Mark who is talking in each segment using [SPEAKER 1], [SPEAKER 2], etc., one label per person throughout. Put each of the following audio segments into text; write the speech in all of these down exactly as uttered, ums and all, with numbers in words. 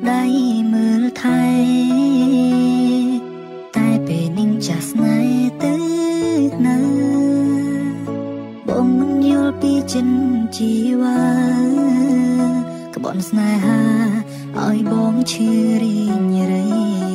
[SPEAKER 1] ដៃមើលថែតែពេលនាងចាស់ស្នេហ៍ទៅណាបងមិនយល់ពីចិនជីវ៉ាក្បន់ស្នេហាឲ្យបងឈឺរីងរៃ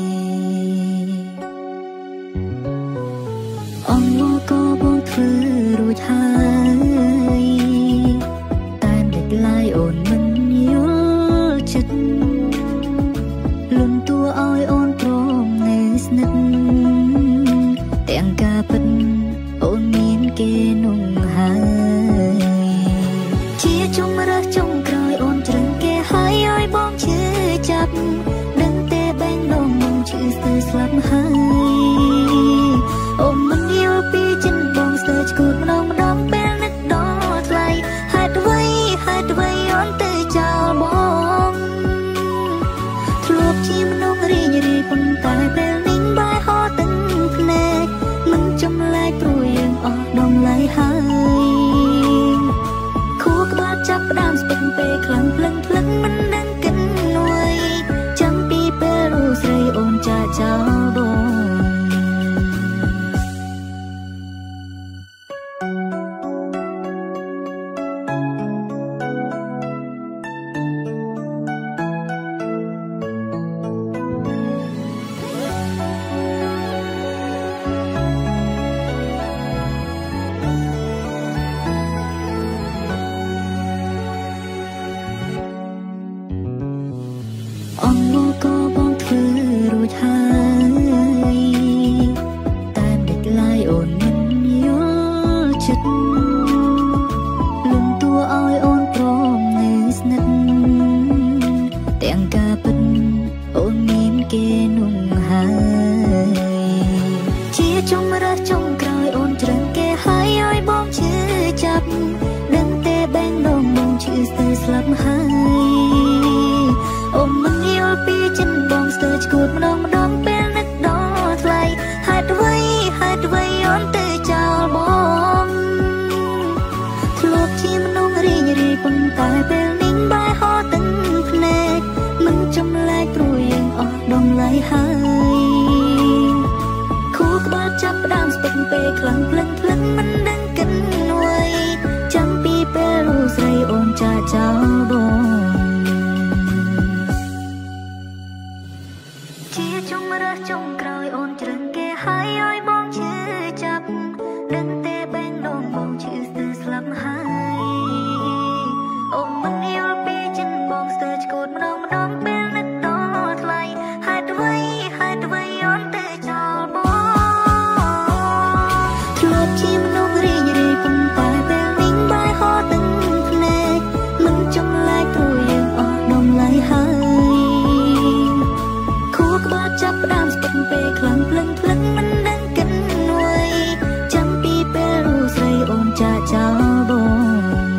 [SPEAKER 1] អងមកក៏បងធ្វើរួចហើយតែមិនឡាយអូនមិនយល់ចិត្តលំតួឲ្យអូនព្រមនៅស្និទ្ធទាំងការពិតអូនមានគេនោះហើយជាជុំរើសចុងក្រោយអូនជ្រឹងគេហើយឲ្យបងឈឺចាប់ដឹងទេបែងដងមកឈឺស្ទើរស្លាប់ហើយអូនមិនយល់ពីចិនបងស្ទើរឈួតម្ដងម្ដងពេលនឹកដល់ថ្លៃហេតុអ្វីហេតុអ្វីអូនទៅចោលបងធ្លាប់ជាមនុស្សរីងរាយប៉ុន្តែពេលនេះបែរហោទឹកភ្នែកមិនចំលែកព្រោះយើងអស់ដងឡៃហើយខួរក្បាលចាប់ផ្ដើមស្ពឹកពេលខ្លាំងភ្លឹងភ្លឹងមិនដឹងគិននួយចាំពីពេលរូបស្រីអូនចាចោលបងអងមកក៏បងធ្វើរួចហើយតែមិនឡាយអូនមិនយល់ចិត្តលំតួឲ្យអូនព្រមនៅស្និទ្ធទាំងការពិតអូនមានគេនោះហើយជាជុំរើសចុងក្រោយអូនជ្រឹងគេហើយឲ្យបងឈឺចាប់ដឹងទេបែងដងបងឈឺស្ទើរស្លាប់ហើយអូនមិនយល់ពីចិនបងស្ទើរឈួតម្ដងម្ដងពេលនឹកដល់ថ្លៃហេតុអ្វីហេតុអ្វីអូនទៅចោលបងធ្លាប់ជាមនុស្សរីងរាយប៉ុន្តែពេលនេះបែរហោទឹកភ្នែកមិនចំលែកព្រោះយើងអស់ដងឡៃហើយខួរក្បាលចាប់ផ្ដើមស្ពឹកពេលខ្លាំងភ្លឹងភ្លឹងមិនដឹងគិននួយចាំពីពេលរូបស្រីអូនចាចោលបងជាជុំរើសចុងក្រោយអូនជ្រឹងគេហើយឲ្យបងឈឺចាប់ដឹងទេបែងដងបងឈឺស្ទើរស្លាប់ហើយអូនមិនយល់ពីចិនបងស្ទើរឈួតម្ដងម្ដងពេលនឹកដល់ថ្លៃហេតុអ្វីហេតុអ្វីអូនទៅចោលបងធ្លាប់ជាមនុស្សរីងរាយប៉ុន្តែពេលនេះបែរហោទឹកភ្នែកមិនចំលែកព្រោះយើងអស់ដងឡៃហើយខួរក្បាលចាប់ផ្ដើមស្ពឹកពេលខ្លាំងភ្លឹងភ្លឹងមិនដឹងគិននួយចាំពីពេលរូបស្រីអូនចាចោលបង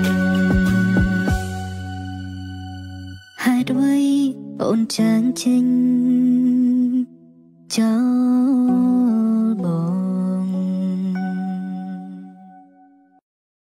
[SPEAKER 1] ហេតុអ្វីអូនចាងចេញ